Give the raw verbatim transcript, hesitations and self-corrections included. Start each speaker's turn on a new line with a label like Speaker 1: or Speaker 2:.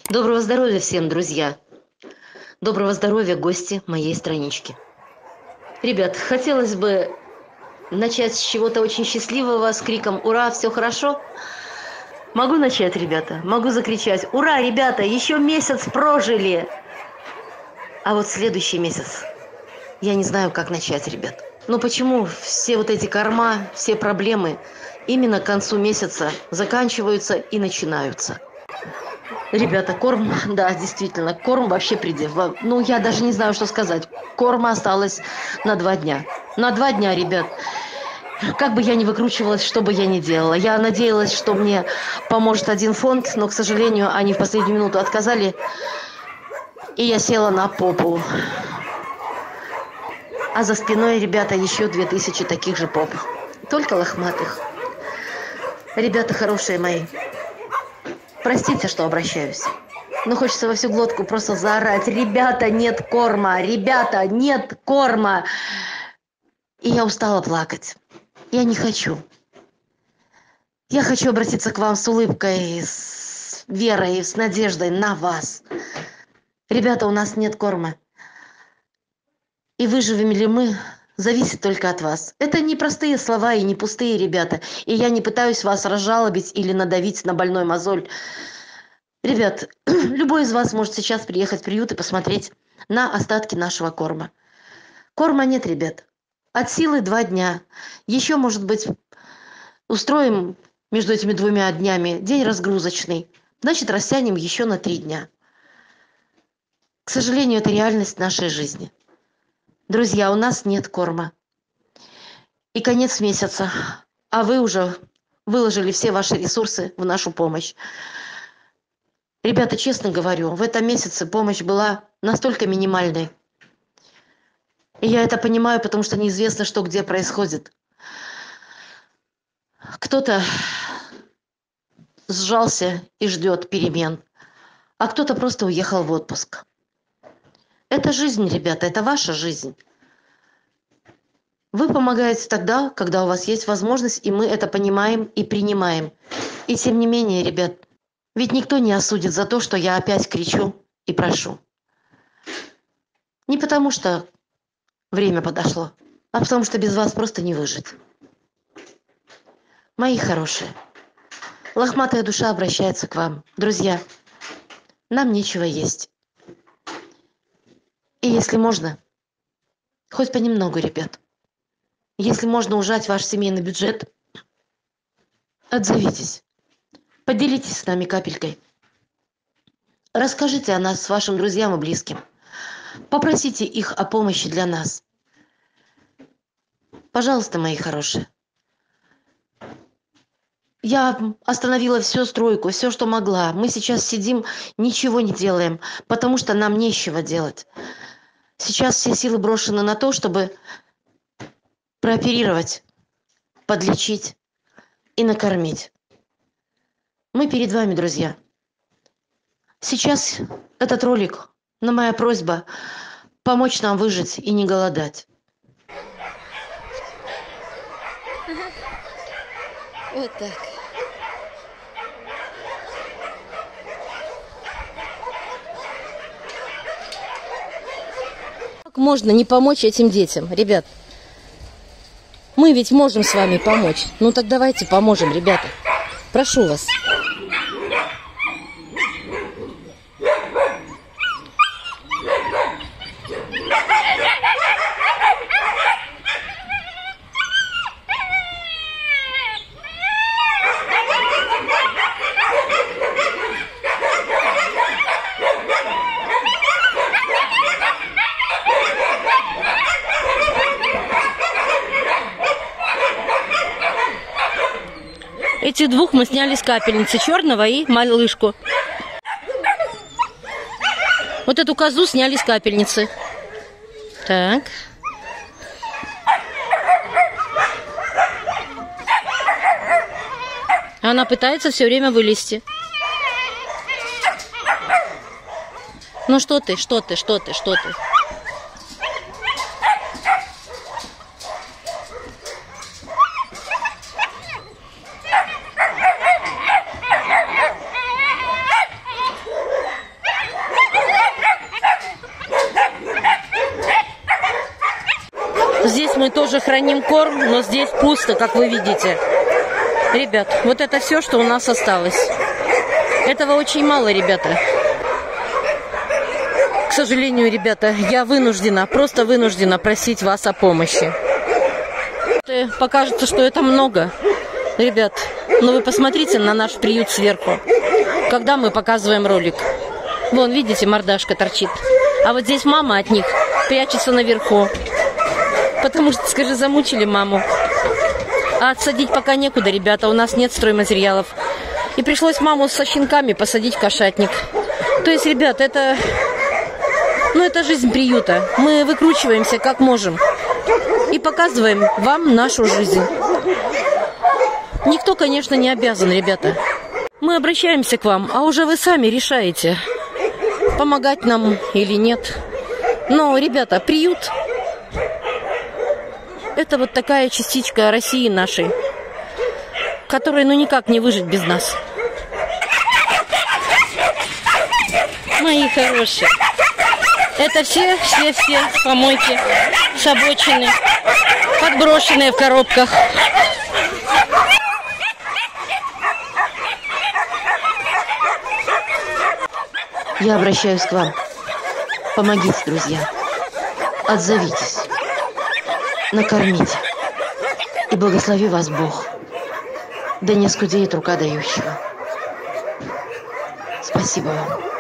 Speaker 1: Доброго здоровья всем, друзья! Доброго здоровья, гости моей странички. Ребят, хотелось бы начать с чего-то очень счастливого, с криком «Ура! Все хорошо!». Могу начать, ребята? Могу закричать «Ура, ребята! Еще месяц прожили!». А вот следующий месяц я не знаю, как начать, ребят. Но почему все вот эти корма, все проблемы именно к концу месяца заканчиваются и начинаются? Ребята, корм, да, действительно, корм вообще предел. Ну, я даже не знаю, что сказать. Корма осталось на два дня. На два дня, ребят. Как бы я ни выкручивалась, что бы я ни делала. Я надеялась, что мне поможет один фонд, но, к сожалению, они в последнюю минуту отказали. И я села на попу. А за спиной, ребята, еще две тысячи таких же поп. Только лохматых. Ребята хорошие мои. Простите, что обращаюсь. Но хочется во всю глотку просто заорать. Ребята, нет корма! Ребята, нет корма! И я устала плакать. Я не хочу. Я хочу обратиться к вам с улыбкой, с верой, с надеждой на вас. Ребята, у нас нет корма. И выживем ли мы, зависит только от вас. Это не простые слова и не пустые, ребята. И я не пытаюсь вас разжалобить или надавить на больной мозоль. Ребят, любой из вас может сейчас приехать в приют и посмотреть на остатки нашего корма. Корма нет, ребят. От силы два дня. Еще, может быть, устроим между этими двумя днями день разгрузочный. Значит, растянем еще на три дня. К сожалению, это реальность нашей жизни. Друзья, у нас нет корма. И конец месяца. А вы уже выложили все ваши ресурсы в нашу помощь. Ребята, честно говорю, в этом месяце помощь была настолько минимальной. И я это понимаю, потому что неизвестно, что где происходит. Кто-то сжался и ждет перемен, а кто-то просто уехал в отпуск. Это жизнь, ребята, это ваша жизнь. Вы помогаете тогда, когда у вас есть возможность, и мы это понимаем и принимаем. И тем не менее, ребят, ведь никто не осудит за то, что я опять кричу и прошу. Не потому что время подошло, а потому что без вас просто не выжить. Мои хорошие, лохматая душа обращается к вам. Друзья, нам нечего есть. И если можно, хоть понемногу, ребят, если можно ужать ваш семейный бюджет, отзовитесь. Поделитесь с нами капелькой. Расскажите о нас с вашим друзьям и близким. Попросите их о помощи для нас. Пожалуйста, мои хорошие. Я остановила всю стройку, все, что могла. Мы сейчас сидим, ничего не делаем, потому что нам нечего делать. Сейчас все силы брошены на то, чтобы прооперировать, подлечить и накормить. Мы перед вами, друзья. Сейчас этот ролик на моя просьба помочь нам выжить и не голодать.
Speaker 2: Вот так.
Speaker 3: Как можно не помочь этим детям, ребят? Мы ведь можем с вами помочь. Ну так давайте поможем, ребята. Прошу вас. Этих двух мы сняли с капельницы, черного и малышку. Вот эту козу сняли с капельницы. Так. Она пытается все время вылезти. Ну что ты, что ты, что ты, что ты? храним корм, но здесь пусто, как вы видите. Ребят, вот это все, что у нас осталось. Этого очень мало, ребята. К сожалению, ребята, я вынуждена, просто вынуждена просить вас о помощи. Покажется, что это много. Ребят, но вы посмотрите на наш приют сверху, когда мы показываем ролик. Вон, видите, мордашка торчит. А вот здесь мама от них прячется наверху. Потому что, скажи, замучили маму. А отсадить пока некуда, ребята, у нас нет стройматериалов. И пришлось маму со щенками посадить в кошатник. То есть, ребят, это... Ну, это жизнь приюта. Мы выкручиваемся как можем. И показываем вам нашу жизнь. Никто, конечно, не обязан, ребята. Мы обращаемся к вам, а уже вы сами решаете, помогать нам или нет. Но, ребята, приют – это вот такая частичка России нашей, которая, ну, никак не выжить без нас. Мои хорошие. Это все, все, все помойки с обочины, подброшенные в коробках.
Speaker 1: Я обращаюсь к вам. Помогите, друзья. Отзовитесь. Накормите. И благослови вас Бог. Да не скудеет рука дающего. Спасибо вам.